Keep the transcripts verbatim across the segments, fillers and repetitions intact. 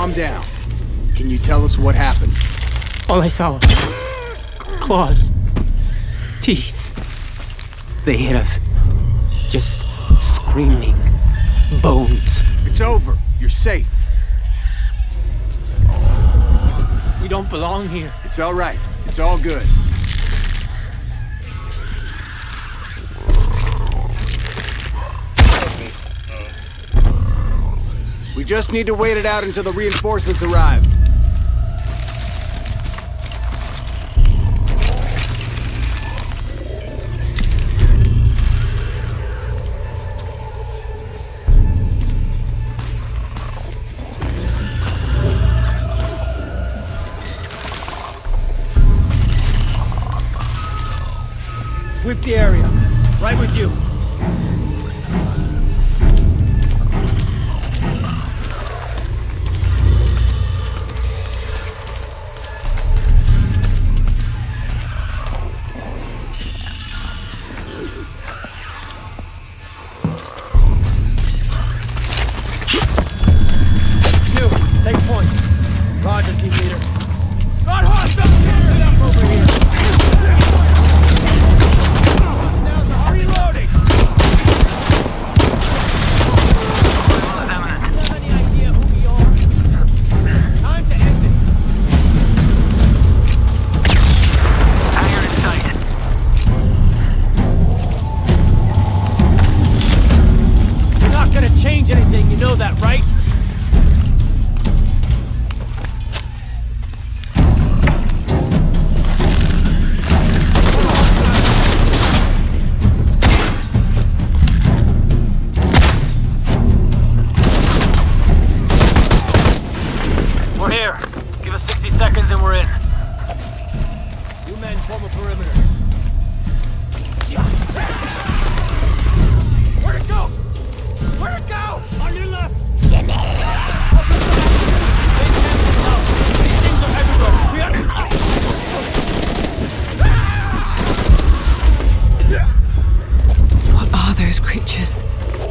calm down. Can you tell us what happened? All I saw was claws, teeth. They hit us. Just screaming bones. It's over. You're safe. We don't belong here. It's all right. It's all good. We just need to wait it out until the reinforcements arrive. Sweep the area. Right with you. You, take point. Roger, team leader. Got hostile! Get up over here! Anything, you know that, right? We're here. Give us sixty seconds and we're in. You men form a perimeter. Where'd it go? Where'd it go? On your left! Get me! These things are everywhere! We have to... What are those creatures?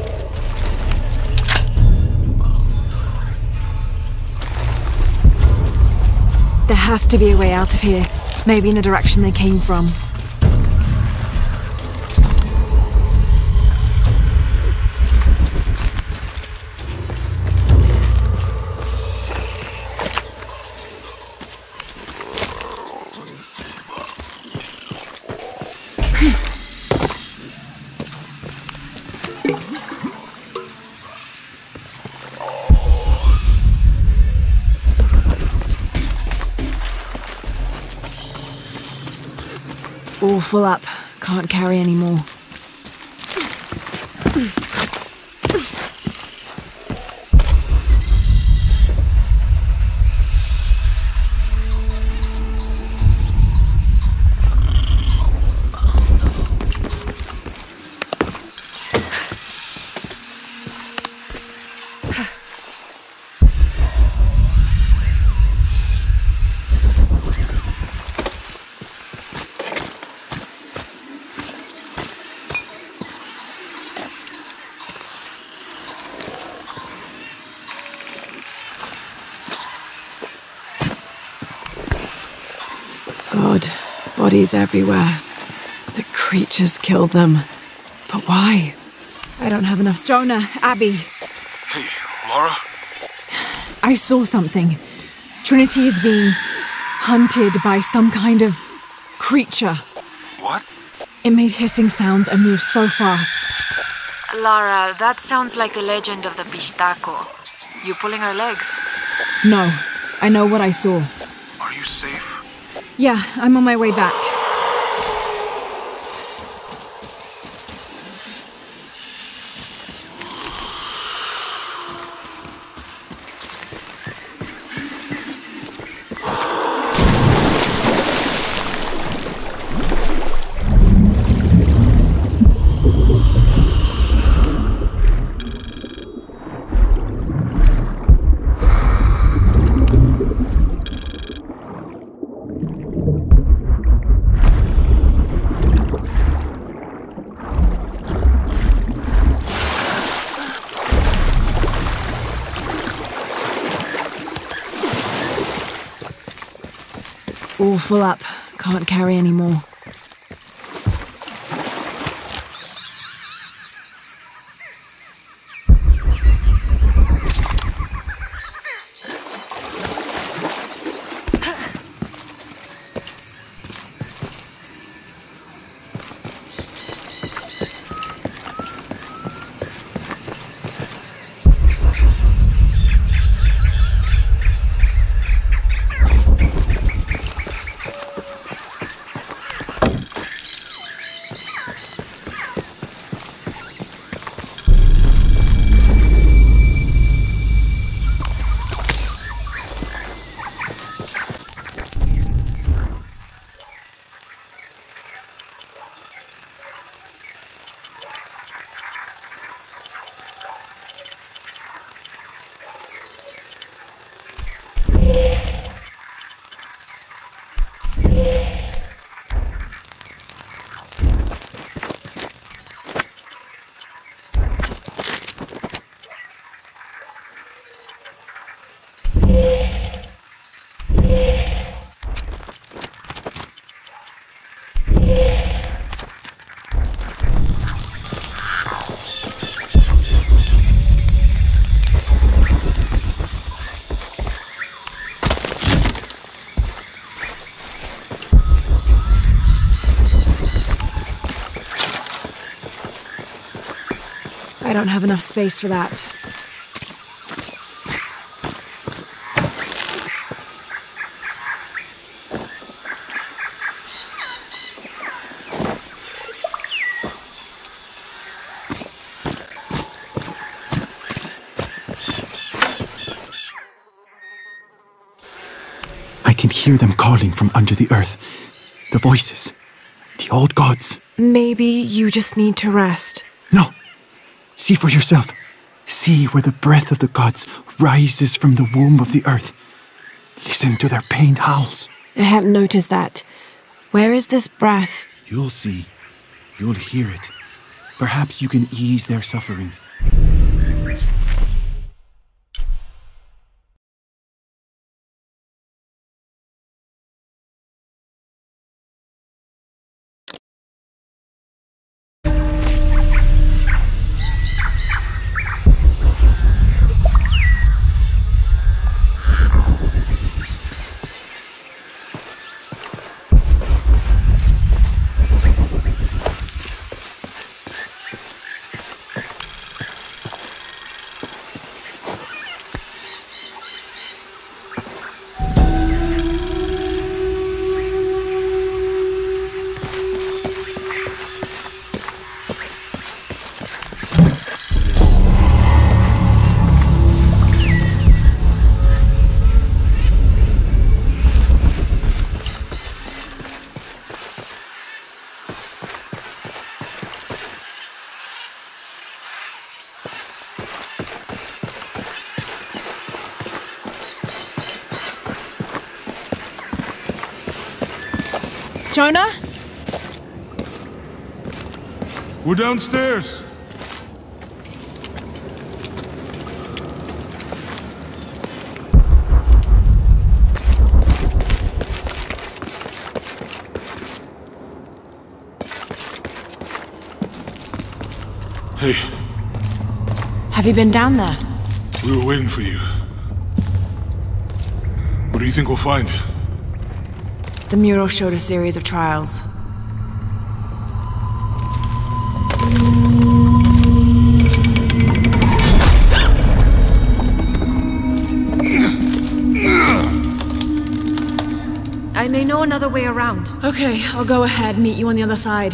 There has to be a way out of here. Maybe in the direction they came from. All full up. Can't carry any more. God, bodies everywhere. The creatures kill them. But why? I don't have enough. Jonah, Abby. Hey, Laura? I saw something. Trinity is being hunted by some kind of creature. What? It made hissing sounds and moved so fast. Lara, that sounds like the legend of the Pistaco. You pulling our legs? No, I know what I saw. Are you safe? Yeah, I'm on my way back. All full up. Can't carry any more. I don't have enough space for that. I can hear them calling from under the earth. The voices. The old gods. Maybe you just need to rest. No. See for yourself. See where the breath of the gods rises from the womb of the earth. Listen to their pained howls. I hadn't noticed that. Where is this breath? You'll see. You'll hear it. Perhaps you can ease their suffering. Jonah? We're downstairs. Hey. Have you been down there? We were waiting for you. What do you think we'll find? The mural showed a series of trials. I may know another way around. Okay, I'll go ahead, meet you on the other side.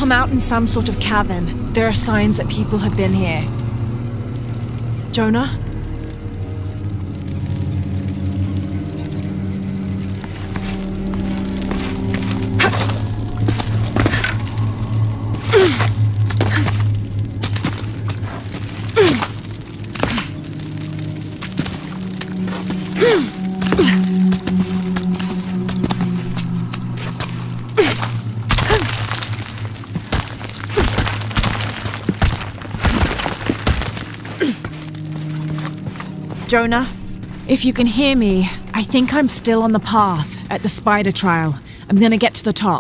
come out in some sort of cavern. There are signs that people have been here. Jonah? Jonah, if you can hear me, I think I'm still on the path at the spider trial. I'm gonna get to the top.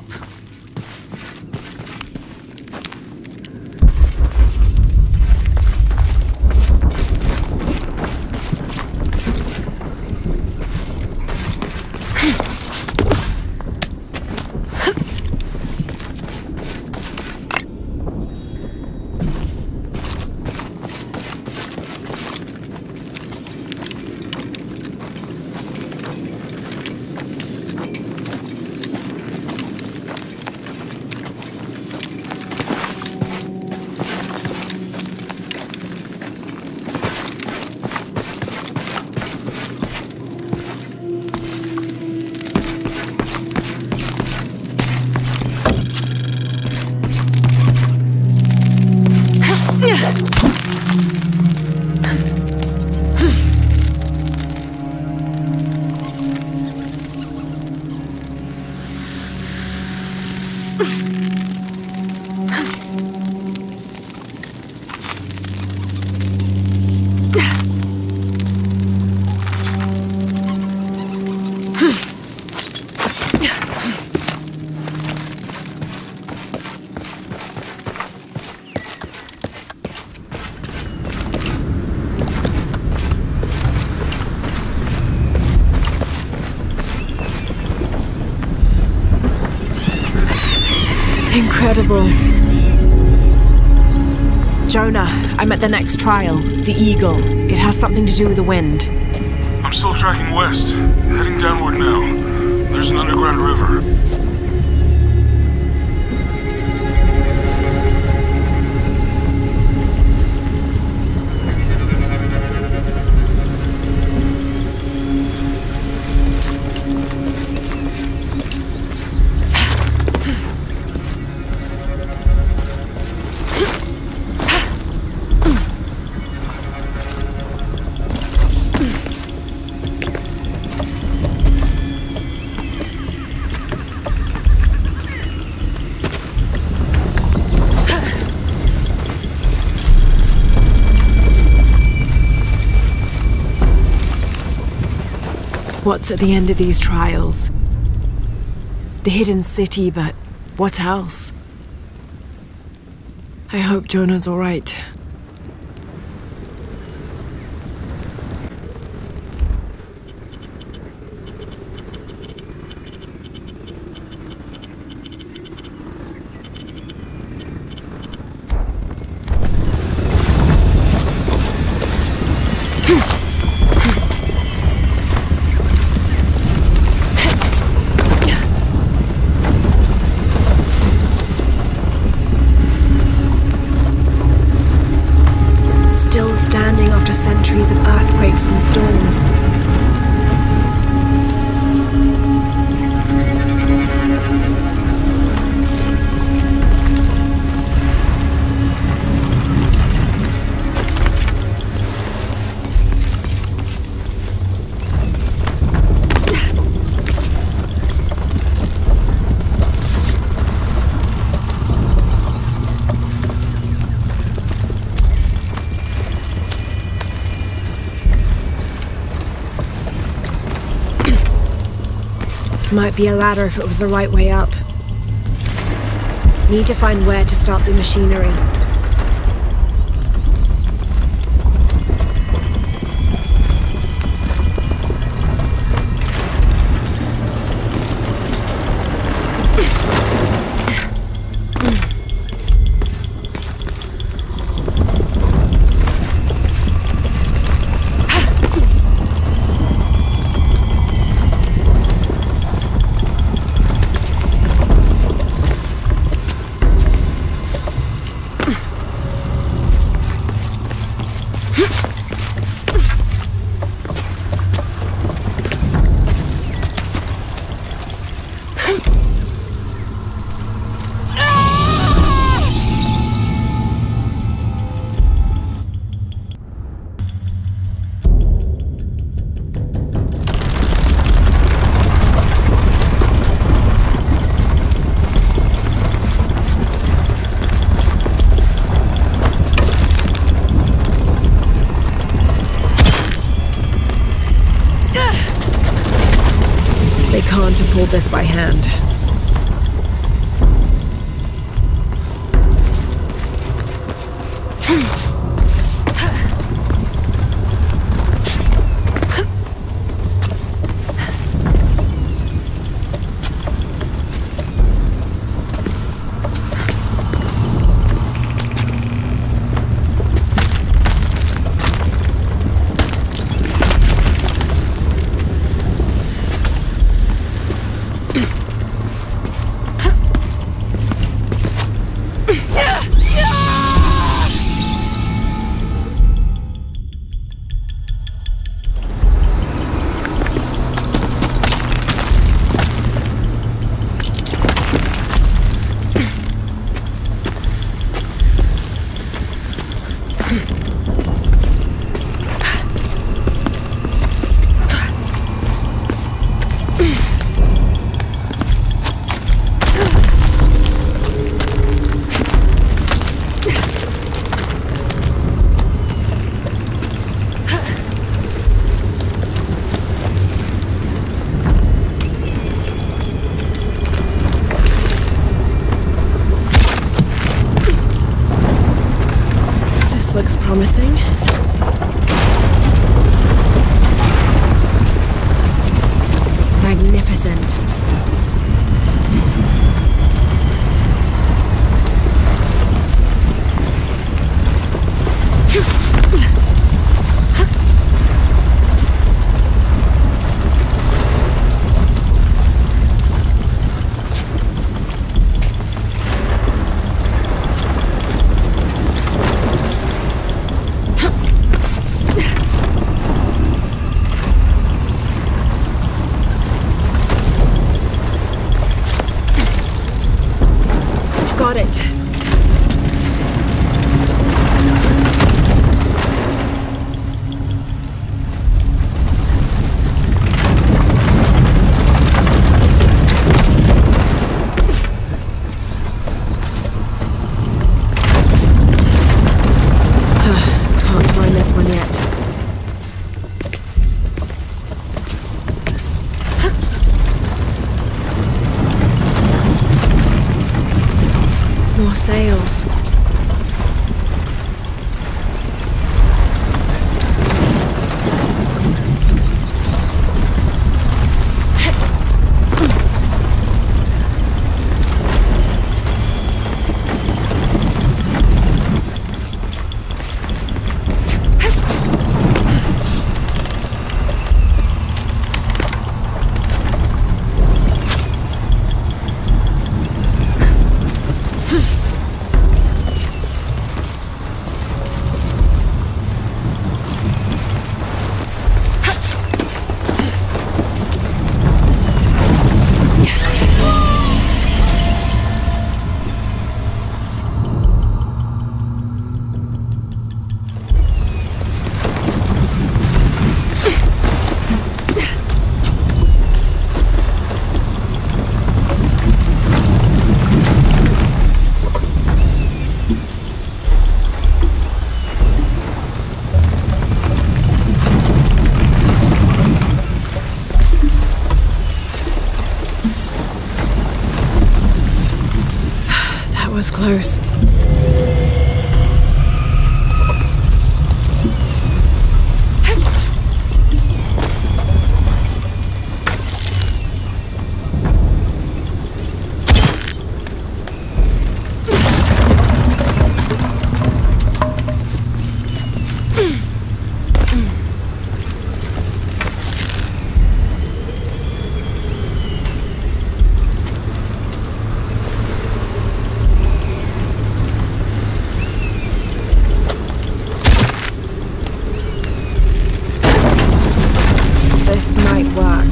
Incredible. Jonah, I'm at the next trial, the Eagle. It has something to do with the wind. I'm still tracking west, heading downward now. There's an underground river. What's at the end of these trials? The hidden city, but what else? I hope Jonah's all right. Of earthquakes and storms. Might be a ladder if it was the right way up. Need to find where to start the machinery. hold this by hand. Looks promising. Magnificent. Got it. Can't find this one yet. More sails. Was close. This might work.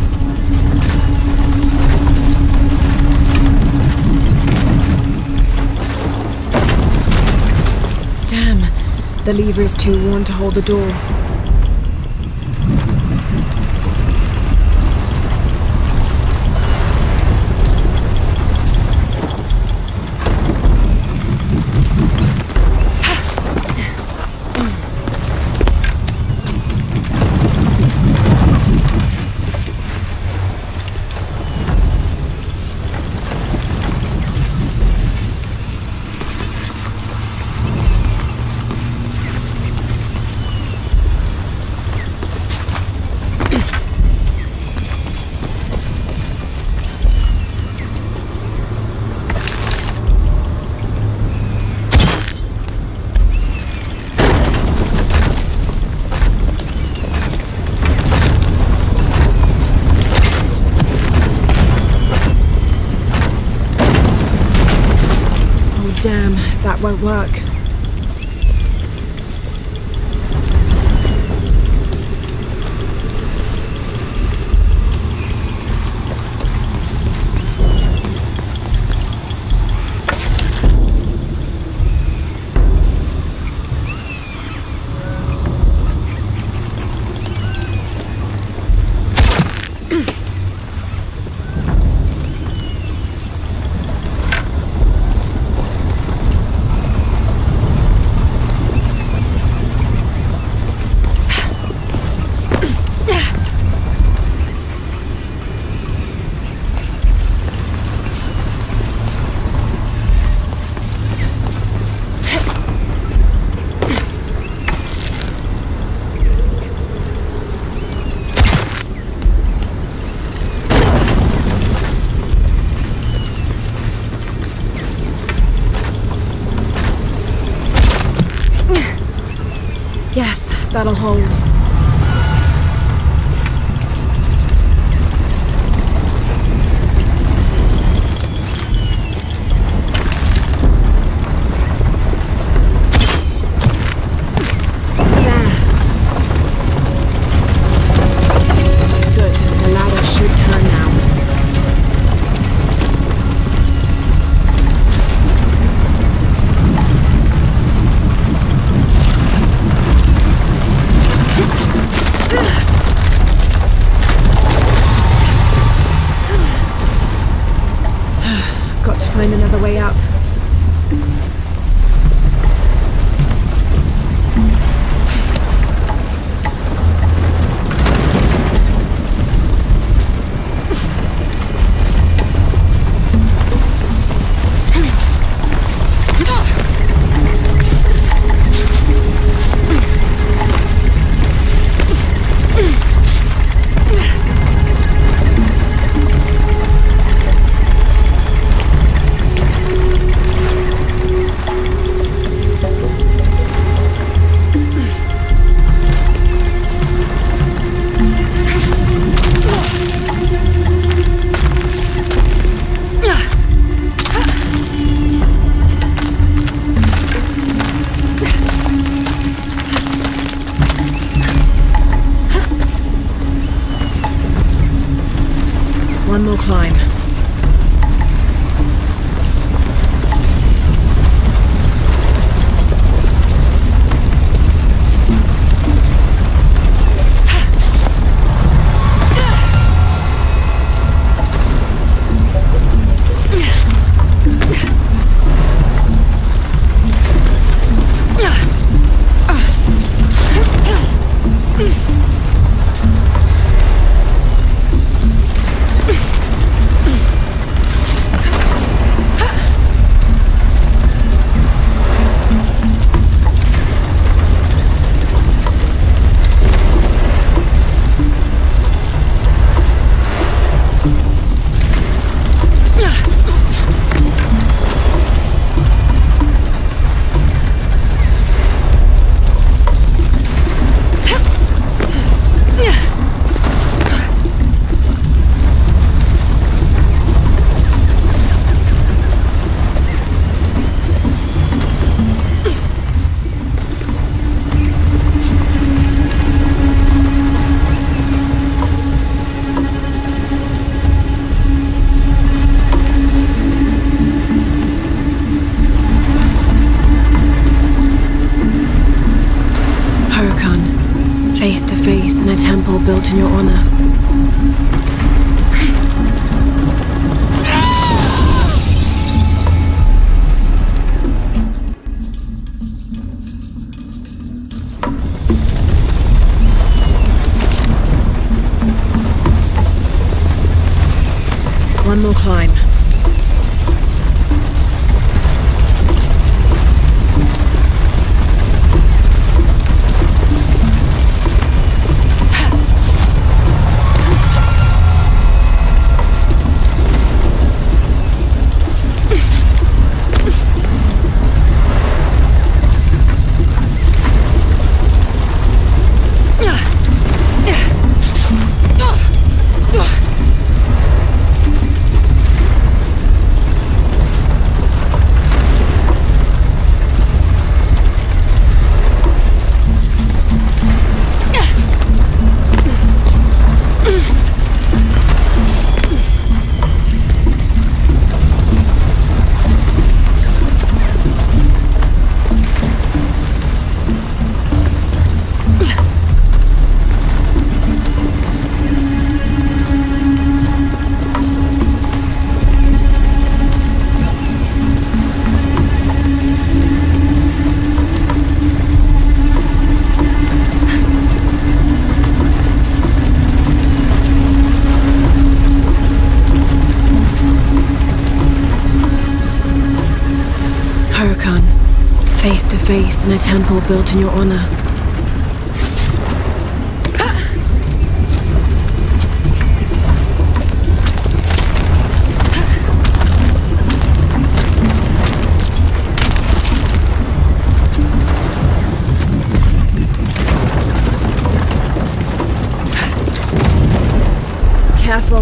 Damn, the lever is too worn to hold the door. That won't work. Yes, that'll hold. There. Good. The ladder should turn now. Got to find another way up. One more climb. Face to face in a temple built in your honor. One more climb. Face to face in a temple built in your honor. Careful.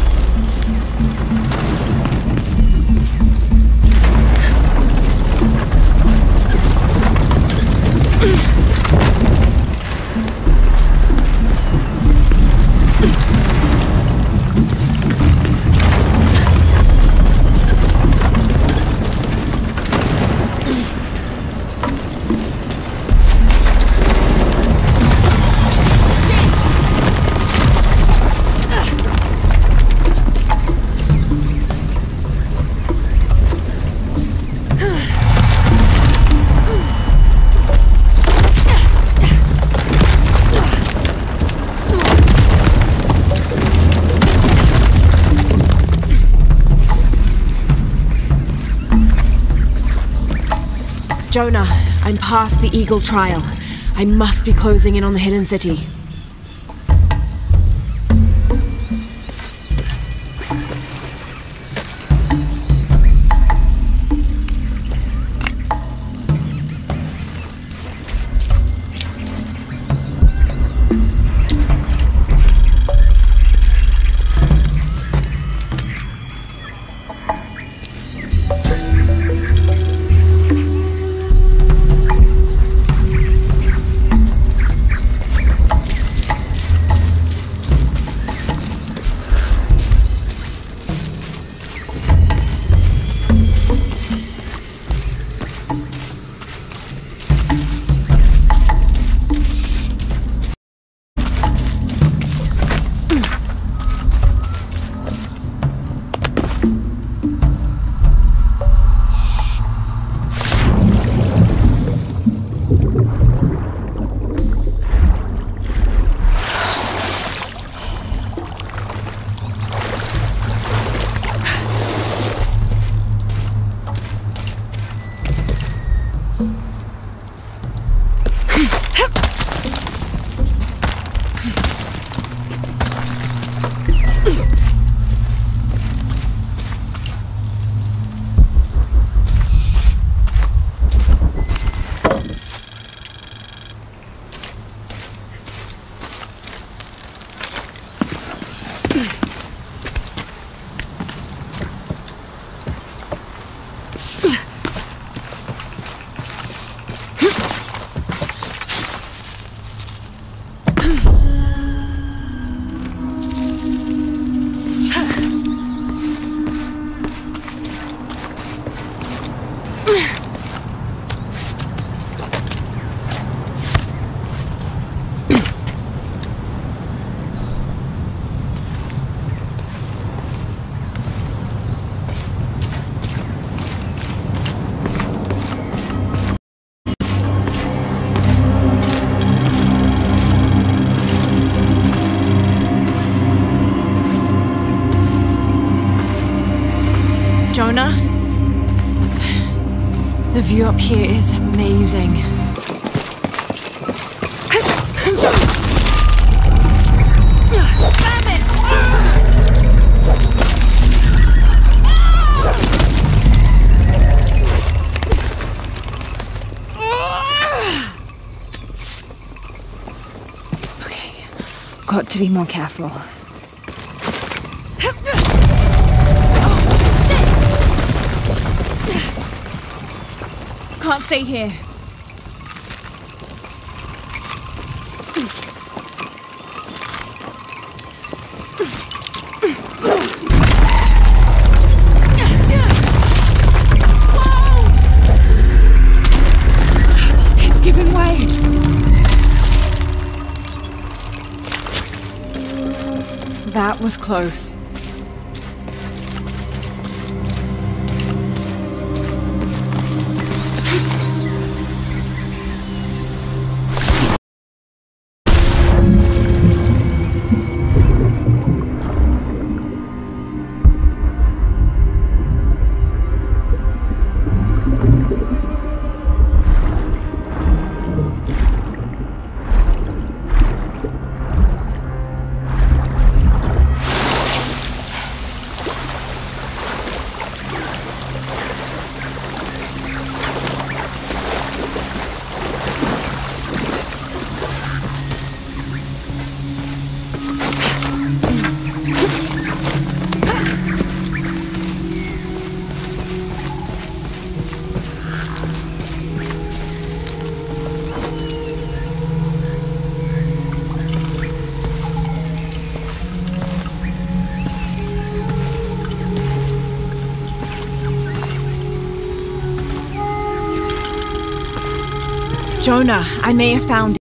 Jonah, I'm past the Eagle Trial. I must be closing in on the Hidden City. Jonah? The view up here is amazing. Okay, got to be more careful. Can't stay here. It's giving way. That was close. Jonah, I may have found